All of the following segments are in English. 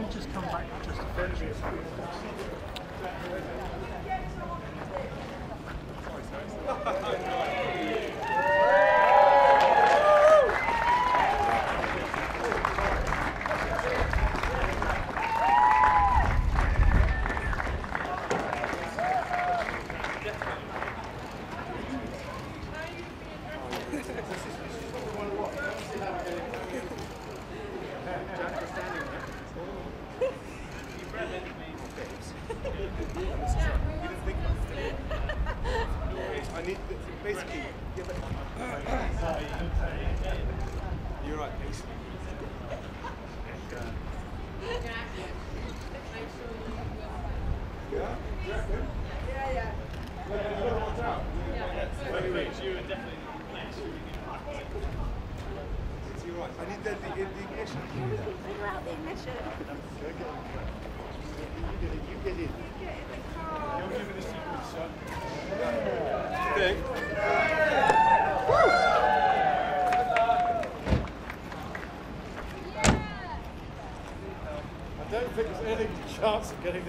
you just come back just a bit? Basically, you're right, basically. You're right. I need the ignition. Figure out the ignition. You get in. You'll give it a secret shot. Okay. I don't think there's any chance of getting it.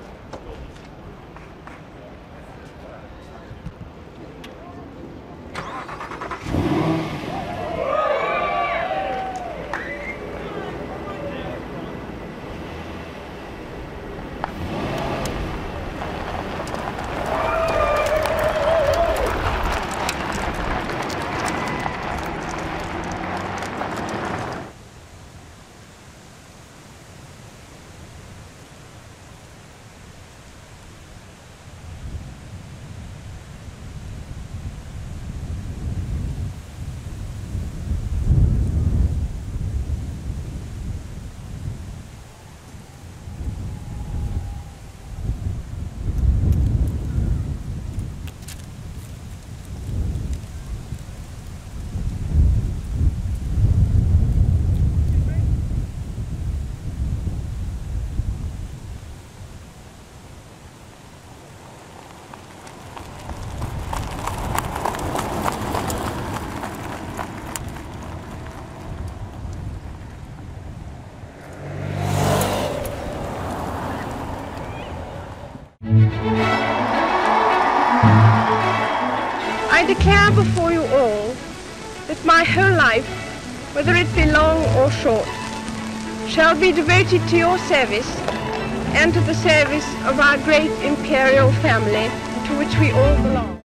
I declare before you all that my whole life, whether it be long or short, shall be devoted to your service and to the service of our great imperial family to which we all belong.